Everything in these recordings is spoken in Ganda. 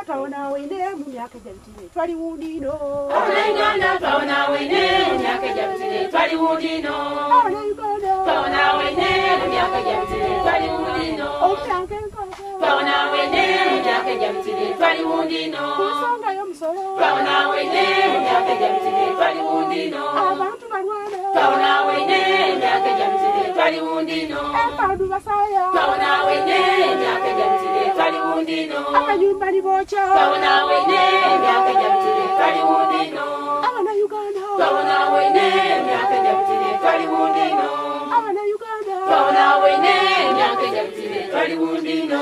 twaona wene mu myaka egyayitire twali wundino Uganda twaona wene mu myaka egyayitire twali wundino twaona wene mu myaka egyayitire twali wundino twaona wene mu myaka egyayitire twali wundino ensonga y'omusolo twaona wene mu myaka egyayitire twali wundino abantu balwana twaona wene mu myaka egyayitire twali wundino empandu basaya twaona wene mu myaka egyayitire twali wundino amayumba libooca twaona wene mu myaka egyayitire twali wundino Abannayuganda twaona wene mu myaka egyayitire twali wundino Abannayuganda twaona wene mu myaka egyayitire twali wundino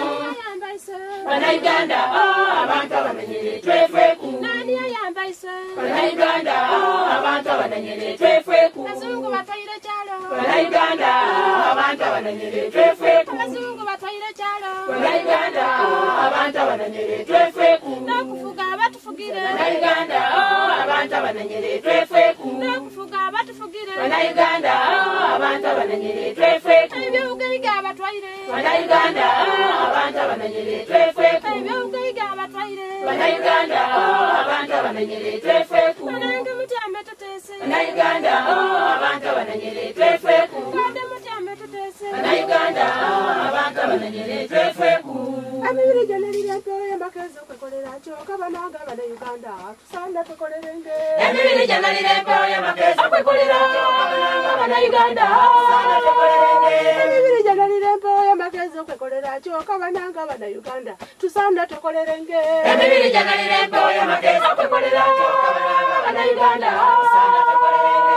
Bannayuganda abantu abamenyere twefeeku nani ayambaise Bannayuganda abantu abamenyere twefeeku abazungu batayire kyalo Bannayuganda abantu abamenyere twefeeku abazungu batayire kyalo Bannayuganda abantu abamenyere twefeeku n'okufuga batufugire Bannayuganda abantu abamenyere twefeeku n'okufuga batufugire Bannayuganda abantu abamenyere twefeeku eby'obugayiga abatwaire Bannayuganda abantu abamenyere twefeeku eby'obugayiga abatwaire Bannayuganda abantu abamenyere twefeeku banange mutyame tuteese Bannayuganda abantu abamenyere twefeeku kande mutyame tuteese Bannayuganda abantu abamenyere twefeeku emibiri gyonna liri empewo y'amakezi okwekolera kyoka banange Abannayuganda tusaana tukolerenge emibiri gyonna liri empewo y'amakezi okwekolera kyoka Bannayuganda tusaana tukolerenge emibiri gyonna liri empewo y'amakezi okwekolera kyoka banange Abannayuganda tusaana tukolerenge emibiri gyonna liri empewo y'amakezi okwekolera kyoka Bannayuganda tusaana tukolerenge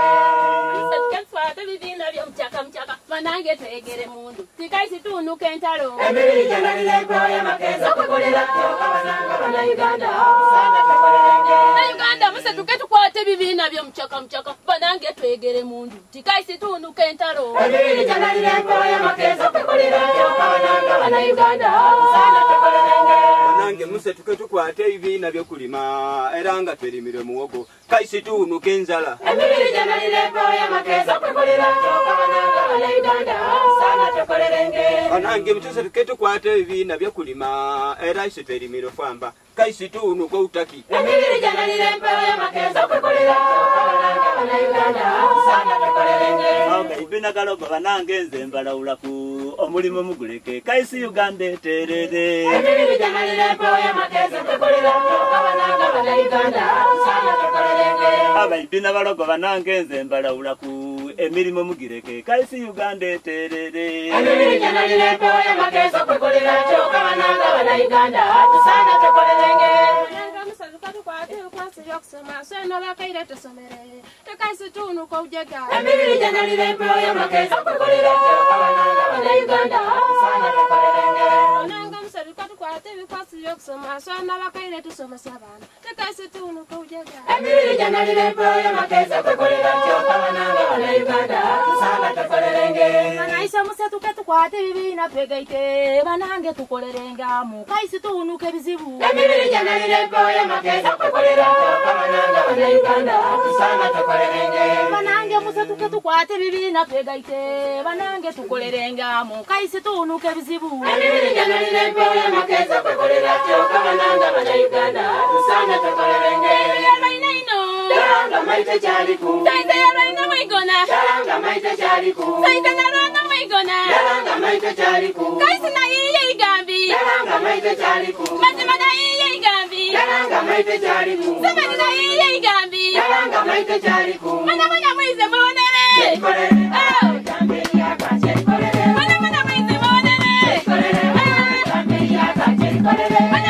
Tukatwate bibiina by'omukyaka mukyaka banange twegere mundu tikaisi tunuka entalo emibiri gyonna liri empewo y'amakezi okwekolera kyoka Bannayuganda tusaana tukolerenge Bannayuganda muse tuke tukwate bibiina by'omukyaka mukyaka banange twegere mundu tikaisi tunuka entalo emibiri gyonna liri empewo y'amakezi okwekolera kyoka Bannayuganda tusaana tukolerenge Banange muse tuke tukwate ebibiina by'okulima era nga twerimire muwogo kaisi tuwunuka enzala emibiri gyonna liri empewo y'amakezi okwekolera kyoka Bannayuganda tusaana tukolerenge Banange mutuse tuke tukwate ebibiina by'okulima era isi twerimire fwamba kaisi tuwunuka obutaki emibiri gyonna liri empewo y'amakezi okwekolera kyoka Bannayuganda tusaana tukolerenge Ibina galogo banange nze mbalawulaku omulimu muguleke kaisi Uganda eterere emibiri gyonna liri empewo y'amakezi okwekolera kyoka Bannayuganda tusaana tukolerenge abaibina balogo banange nze mbalawulaku emirimu mugireke kaisi Uganda eterere emibiri gyonna liri empewo y'amakezi okwekolera kyoka Bannayuganda tusaana tukolerenge banange musazuka tukwate ebikwasi by'okusoma swena bakaire tusomere tekaisi tunuka ojega emibiri gyonna liri empewo y'amakezi okwekolera kyoka Bannayuganda tusaana tukolerenge banange musazuka tukwate ebikwasi by'okusoma swena bakaire tusomesa abaana tekaisi tunuka ojega emibiri gyonna liri empewo y'amakezi okwekolera kyoka Bannayuganda tusaana tukolerenge banaisa muse tuke tukwate bibiina twegaite banange tukolerengamu kaisi tunuka ebizibu emibiri gyonna liri empewo y'amakezi okwekolera kyoka Bannayuganda tusaana tukolerenge banange muse tuke tukwate bibiina twegaite banange tukolerengamu kaisi tunuka ebizibu emibiri gyonna liri empewo y'amakezi okwekolera kyoka Bannayuganda tusaana tukolerenge yalwainaino Yalanga maite kyaliku saite yalwaina mwigona Yalanga maite kyaliku saite nalwana mwigona Yalanga maite kyaliku kaisi nayiye igambi Yalanga maite kyaliku mazima nayiye igambi Yalanga maite kyaliku samani nayiye igambi Yalanga maite kyaliku mwana mwize mwonere Kolere Kambi yaka kolere mwana mwize mwonere Kolere Kambi yaka kolere